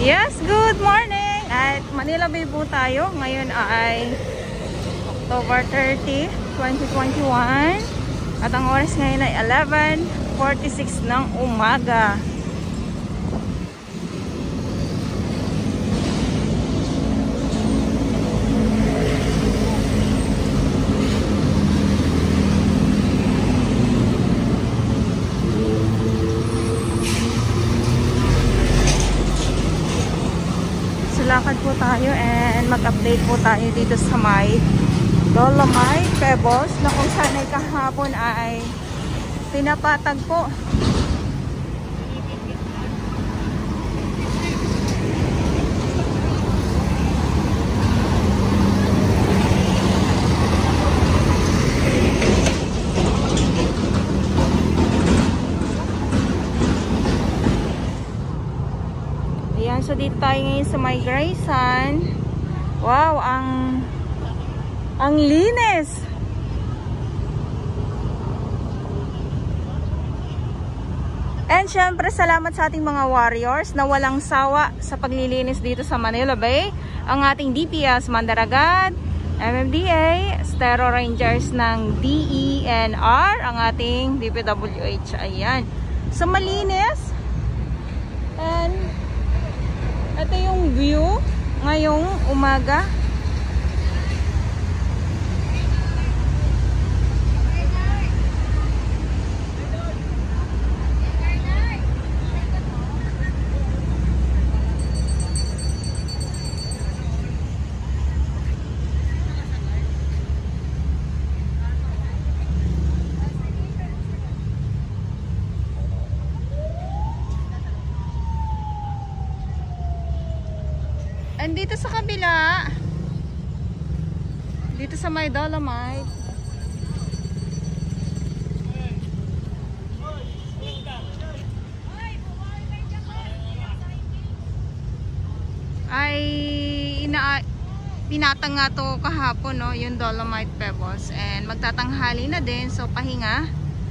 Yes, good morning! At Manila Bay po tayo. Ngayon ay October 30, 2021. At ang oras ngayon ay 11:46 ng umaga. Lakad po tayo and mag-update po tayo dito sa may Dolomite Pebbles na kung saan ay kahapon ay pinapatag po. So dito tayo ngayon sa may Grayson. Wow, ang linis. And syempre salamat sa ating mga warriors na walang sawa sa paglilinis dito sa Manila Bay. Ang ating DPS Mandaragat, MMDA, Stero Rangers ng DENR, ang ating DPWH. Ayan. So malinis. And ito yung view ngayong umaga. And dito sa kabila, dito sa may Dolomite, ay pinatang nga to kahapon, no, yung Dolomite Pebbles, and magtatanghali na din, so pahinga.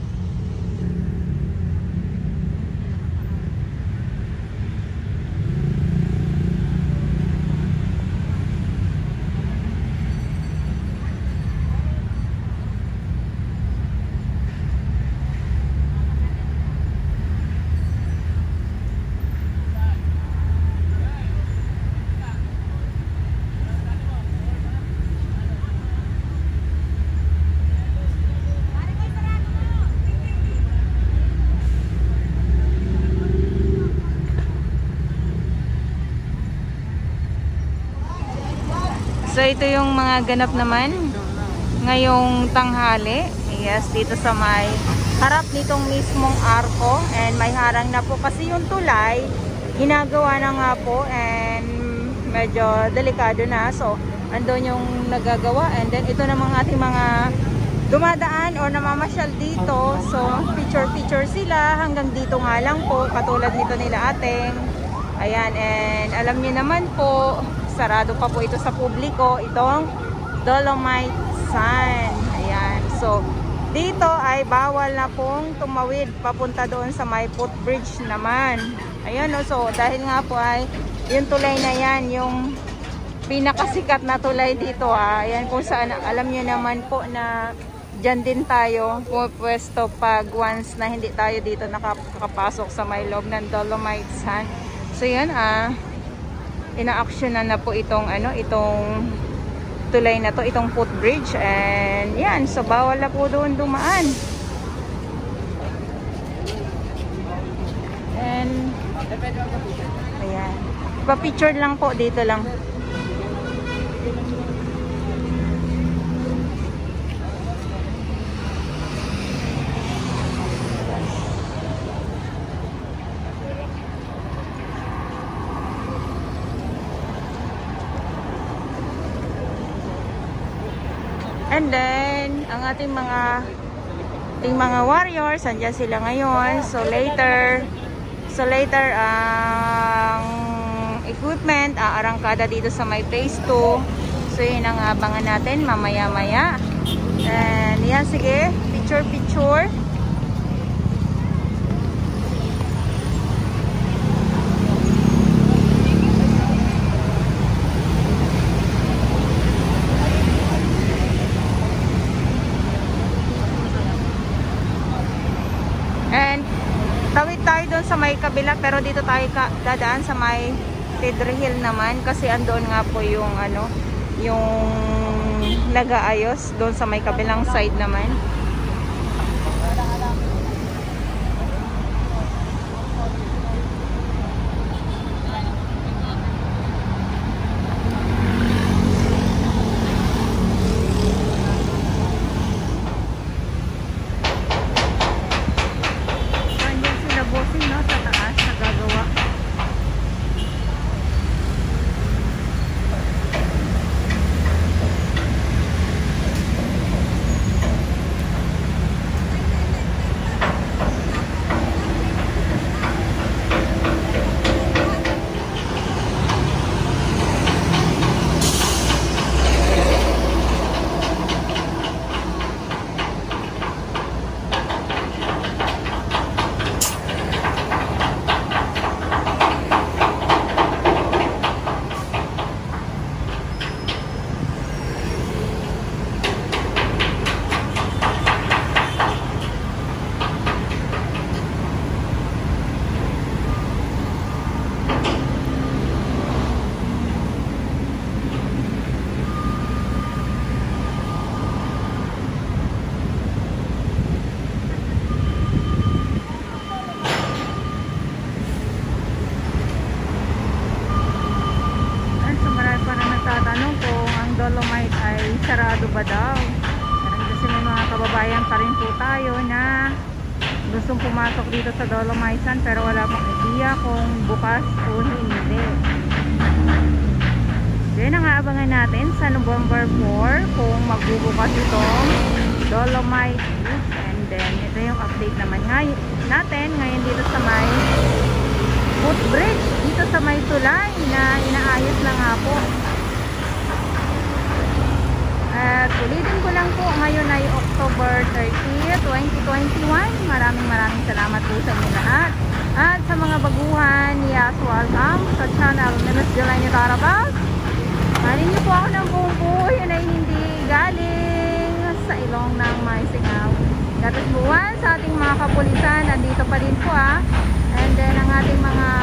So ito yung mga ganap naman ngayong tanghali. Yes, dito sa may harap nitong mismong arko, and may harang na po kasi yung tulay ginagawa na nga po, and medyo delikado na. So andun yung nagagawa, and then ito namang ating mga dumadaan o namamasyal dito. So picture sila hanggang dito nga lang po, katulad nito nila ating. Ayan, and alam niyo naman po, sarado pa po ito sa publiko, itong Dolomite Sand. Ayan. So, dito ay bawal na pong tumawid papunta doon sa may footbridge naman. Ayan, no? So, dahil nga po ay yung tulay na yan, yung pinakasikat na tulay dito. Ayan, kung saan, alam nyo naman po na dyan din tayo pwesto pag once na hindi tayo dito nakapasok sa may loob ng Dolomite Sand. So, yan, ina-actionan na po itong itong tulay na to, itong footbridge, and yan, so bawal na po doon dumaan. And ayan, pa-picture lang po dito lang. And then, ang ating mga warriors, andyan sila ngayon. So later, ang equipment, aarangkada dito sa may phase 2. So yun ang abangan natin mamaya-maya. And yan, sige, picture. Manila, pero dito tayo dadaan sa may Pedro Hill naman kasi andoon nga po yung ano, yung nag-aayos doon sa may kabilang side naman. Dolomite ay sarado ba daw? Kasi may mga kababayan pa rin po tayo na gustong pumasok dito sa Dolomite pero wala pong idea kung bukas o hindi. Then ang aabangan natin sa November 4 kung magbubukas itong Dolomite Beach, and then ito yung update naman natin ngayon dito sa may footbridge dito sa may tulay na inaayos na nga po. At ulitin ko lang po, ngayon ay October 30, 2021. Maraming salamat po sa inyo lahat. At sa mga baguhan, yes, welcome sa channel ni Miss Jelenia Tarabas. Mahalin niyo po ako ng buong buhay, yun ay hindi galing sa ilong ng may singaw. Katusbuhan sa ating mga kapulisan, nandito pa rin po And then ang ating mga